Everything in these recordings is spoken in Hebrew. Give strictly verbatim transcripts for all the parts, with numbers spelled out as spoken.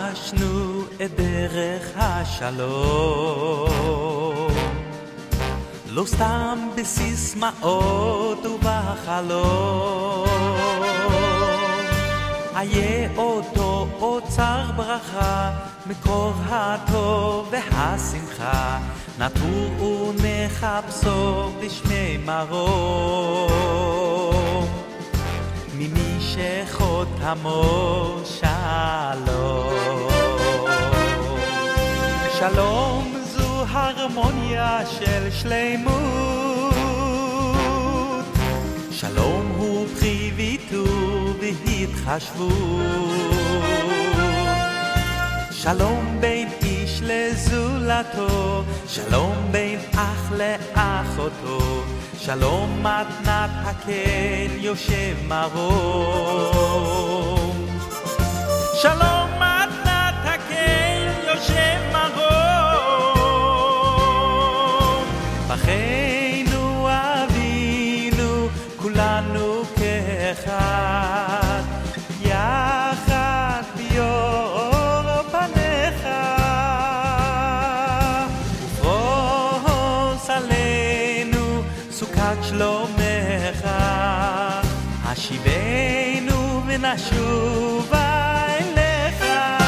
ביקשנו את דרך השלום, לא סתם בסיסמאות ובחלום. איה אותו אוצר ברכה, מקור הטוב והשמחה, נטור ונחפשו בשמי מרום. ממי שחותמו שלום. שלום זו הרמוניה של שלמות, שלום הוא פרי ויתור והתחשבות, שלום בין איש לזולתו, שלום בין אח לאחותו, שלום מתנת הקל יושב מרום. שלום מתנת הקל יושב מרום. בחיינו אבינו כולנו כאחד, יחד ביור פניך, ופרוס עלינו סוכת שלומך, השיבנו ונשובה אליך.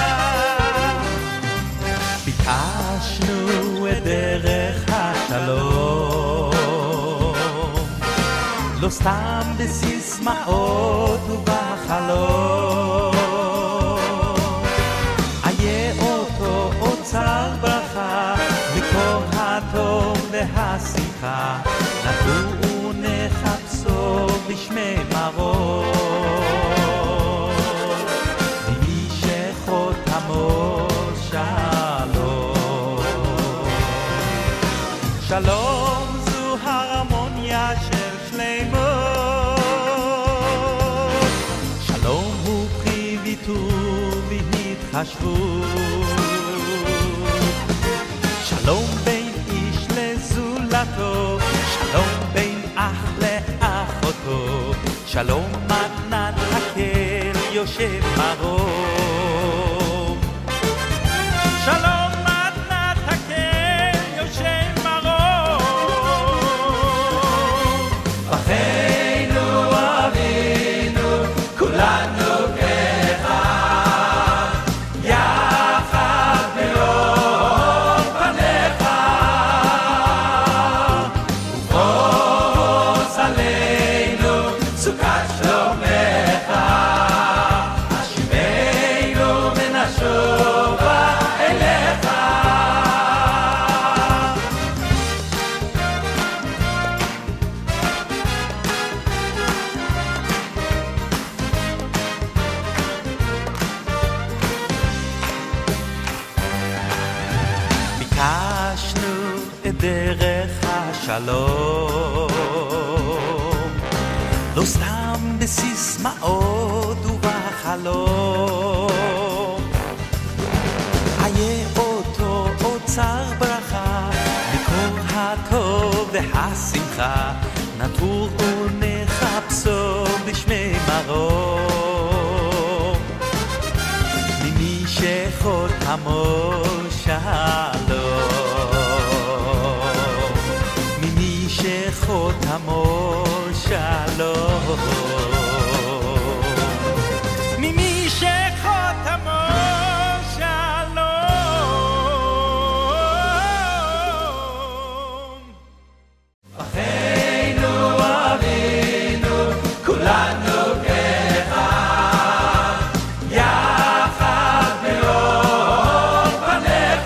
ביקשנו את דרך השלום, לא סתם בסיסמאות ובחלום. איה אותו אוצר ברכה, מקור הטוב והשמחה, נטור ונחפשו בשמי מרום. ממי שחותמו שלום. שלום זו הרמוניה של שלמות, שלום הוא פרי ויתור והתחשבות, שלום בין איש לזולתו, שלום בין אח לאחותו, שלום מתנת הקל יושב מרום. שלום מתנת הקל יושב מרום. בחיינו אבינו כולנו כאחד, יחד ביום פניך, ופרוס עלינו סוכת שלומך, השיבנו ונשובה אליך. ביקשנו את דרך השלום, לא סתם בסיסמאות ובחלום. איה אותו אוצר ברכה, מקור הטוב והשמחה, נטור ונחפשו בשמי מרום. ממי שחותמו שלום, ממי שחותמו שלום, ממי שחותמו שלום. בחיינו אבינו כולנו כאחד, יחד ביום פניך,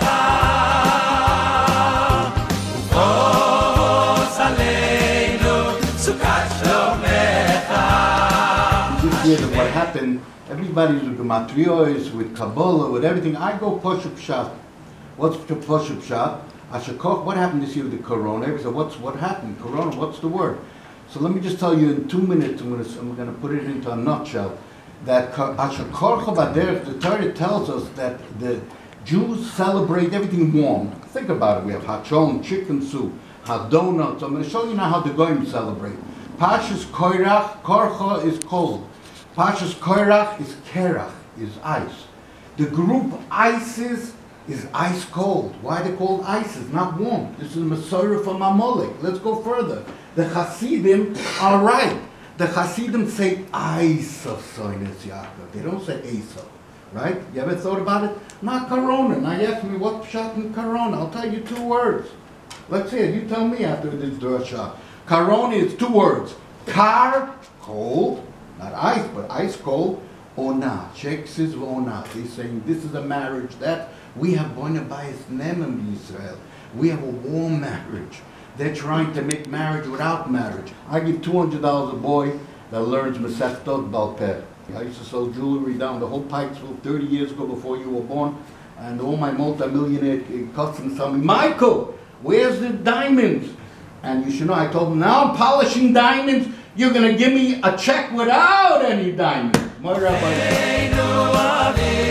ופרוס עלינו סוכת שלומך. What happened, everybody's with gematriyos, with Kabbalah, with everything. I go Poshup Pshat. What's the Poshup Pshat? Ashakoch, what happened this year with the Corona? So what's what happened? Corona, what's the word? So let me just tell you in two minutes, I'm going to, I'm going to put it into a nutshell, that Ashakoch Baderech, the Torah tells us that the Jews celebrate everything warm. Think about it. We have hachon, chicken soup, hot donuts. I'm going to show you now how the Goyim celebrate. Pashas Koirach, Korcha is cold. Pashas Koirach is Kerach, is ice. The group ISIS is ice cold. Why they called ISIS? Not warm. This is Messiah from Amalek. Let's go further. The Hasidim are right. The Hasidim say Isa Soines Yaakov. They don't say Esau. Right? You ever thought about it? Not Corona. Now you ask me what shot in Corona. I'll tell you two words. Let's hear it. You tell me after this drasha. Corona is two words. Kar, cold. Not ice, but ice cold. Ona. Czech says ona. He's saying this is a marriage that we have bona bias nem in Israel. We have a warm marriage. They're trying to make marriage without marriage. I give two hundred dollars a boy that learns Masechtot Balpeh. I used to sell jewelry down the whole Pikesville thirty years ago before you were born. And all my multi-millionaire customers tell me, Michael, where's the diamonds? And you should know, I told them, now I'm polishing diamonds. You're going to give me a check without any diamonds. My rabbi.